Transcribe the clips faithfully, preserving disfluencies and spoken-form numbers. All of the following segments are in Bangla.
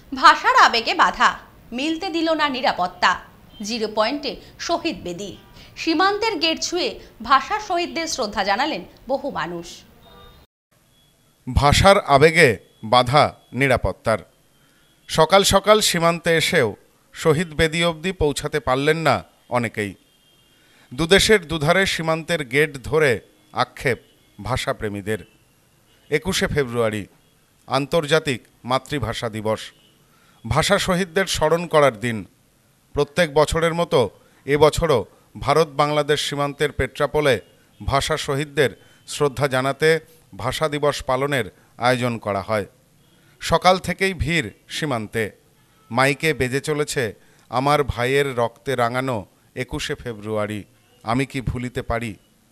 ভাষার আবেগে বাধা, মিলতে দিল না নিরাপত্তা। জিরো পয়েন্টে শহীদ বেদি, সীমান্তের গেট ছুঁয়ে ভাষা শহীদদের শ্রদ্ধা জানালেন বহু মানুষ। ভাষার আবেগে বাধা নিরাপত্তার। সকাল সকাল সীমান্তে এসেও শহীদ বেদি অবধি পৌঁছাতে পারলেন না অনেকেই। দুদেশের দুধারে সীমান্তের গেট ধরে আক্ষেপ ভাষাপ্রেমীদের। একুশে ফেব্রুয়ারি আন্তর্জাতিক মাতৃভাষা দিবস, ভাষা শহীদদের স্মরণ করার দিন। প্রত্যেক বছরের মতো এবছরও ভারত বাংলাদেশ সীমান্তের পেট্রাপোলে ভাষা শহীদদের শ্রদ্ধা জানাতে ভাষা দিবস পালনের আয়োজন করা হয়। সকাল থেকেই ভিড় সীমান্তে। মাইকে বেজে চলেছে আমার ভাইয়ের রক্তে রাঙানো একুশে ফেব্রুয়ারি, আমি কি ভুলিতে পারি।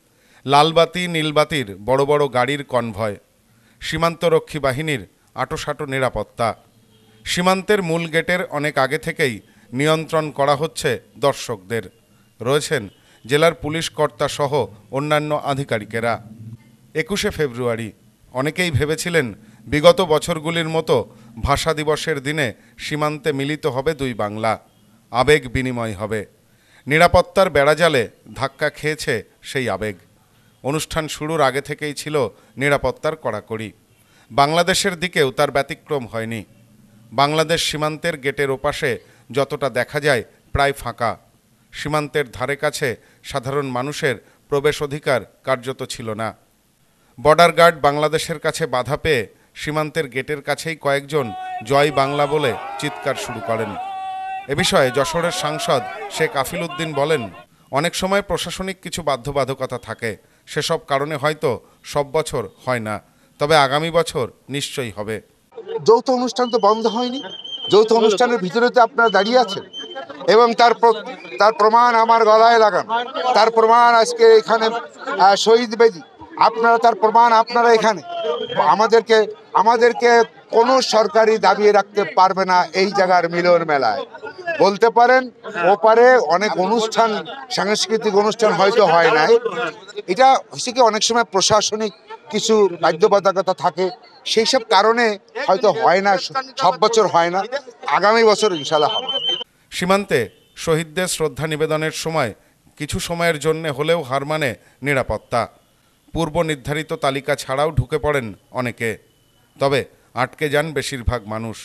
লালবাতি নীলবাতির বড় বড় গাড়ির কনভয়, সীমান্তরক্ষী বাহিনীর আঁটোসাঁটো নিরাপত্তা। সীমান্তের মূল গেটের অনেক আগে থেকেই নিয়ন্ত্রণ করা হচ্ছে দর্শকদের। রয়েছেন জেলার পুলিশ কর্তা সহ অন্যান্য আধিকারিকেরা। একুশে ফেব্রুয়ারি অনেকেই ভেবেছিলেন বিগত বছরগুলির মতো ভাষা দিবসের দিনে সীমান্তে মিলিত হবে দুই বাংলা, আবেগ বিনিময় হবে। নিরাপত্তার বেড়াজালে ধাক্কা খেয়েছে সেই আবেগ। অনুষ্ঠান শুরুর আগে থেকেই ছিল নিরাপত্তার কড়াকড়ি। বাংলাদেশের দিকেও তার ব্যতিক্রম হয়নি। বাংলাদেশ সীমান্তের গেটের ওপাশে যতটা দেখা যায় প্রায় ফাঁকা। সীমান্তের ধারে কাছে সাধারণ মানুষের প্রবেশ অধিকার কার্যত ছিল না। বর্ডার গার্ড বাংলাদেশের কাছে বাধা পেয়ে সীমান্তের গেটের কাছেই কয়েকজন জয় বাংলা বলে চিৎকার শুরু করেন। এ বিষয়ে যশোরের সাংসদ শেখ আফিল উদ্দিন বলেন, অনেক সময় প্রশাসনিক কিছু বাধ্যবাধকতা থাকে, সেসব কারণে হয়তো সব বছর হয় না, তবে আগামী বছর নিশ্চয়ই হবে। যৌথ অনুষ্ঠান তো বন্ধ হয়নি, যৌথ অনুষ্ঠানের ভিতরে তো আপনারা দাঁড়িয়ে আছেন এবং তার তার প্রমাণ আমার গলায় লাগান, তার প্রমাণ আজকে এখানে শহীদ বেদি, আপনারা তার প্রমাণ আপনারা এখানে। আমাদেরকে আমাদেরকে কোনো সরকারি দাবিয়ে রাখতে পারবে না এই জায়গার মিলন মেলায়। বলতে পারেন ওপারে অনেক অনুষ্ঠান, সাংস্কৃতিক অনুষ্ঠান হয়তো হয় নাই, এটা হচ্ছে কি অনেক সময় প্রশাসনিক কিছু বাধ্যবাধকতা থাকে, সেই সব কারণে হয়তো হয় না, সব বছর হয় না, আগামী বছর ইনশাআল্লাহ হবে। সীমান্তে শহীদদের শ্রদ্ধা নিবেদনের সময় কিছু সময়ের জন্য হলেও হার মানে নিরাপত্তা। পূর্ব নির্ধারিত তালিকা ছাড়াও ঢুকে পড়েন অনেকে, তবে আটকে যান বেশিরভাগ মানুষ।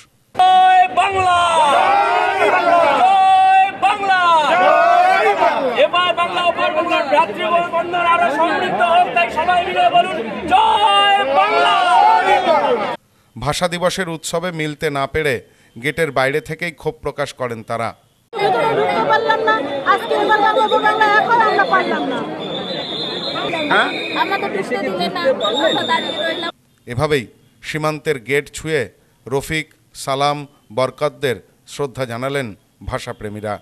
ভাষা দিবসের উৎসবে মিলতে না পেরে গেটের বাইরে থেকেই ক্ষোভ প্রকাশ করেন তারা। এভাবেই সীমান্তের গেট ছুঁয়ে রফিক, সালাম, বরকতদের শ্রদ্ধা জানালেন ভাষাপ্রেমীরা।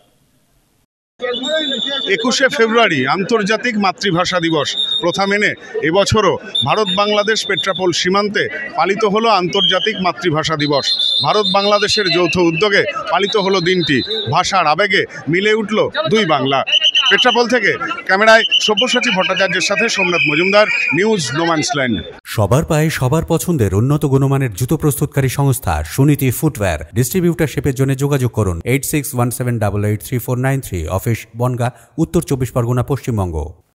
একুশে ফেব্রুয়ারি আন্তর্জাতিক মাতৃভাষা দিবস প্রথা মেনে এবছরও ভারত বাংলাদেশ পেট্রাপোল সীমান্তে পালিত হলো আন্তর্জাতিক মাতৃভাষা দিবস। ভারত বাংলাদেশের যৌথ উদ্যোগে পালিত হলো দিনটি। ভাষার আবেগে মিলে উঠল দুই বাংলা। পেট্রাপোল থেকে ক্যামেরায় সব্যসাচী ভট্টাচার্যের সাথে সোমনাথ মজুমদার, নিউজ নোম্যান্সল্যান্ড। সবার পায়ে সবার পছন্দের উন্নত গুণমানের জুতো প্রস্তুতকারী সংস্থা সুনীতি ফুটওয়্যার। ডিস্ট্রিবিউটারশিপের জন্য যোগাযোগ করুন eight six one seven double eight three four nine three. Office Bangaon, Uttar Chabbish Pargana, Paschimbanga.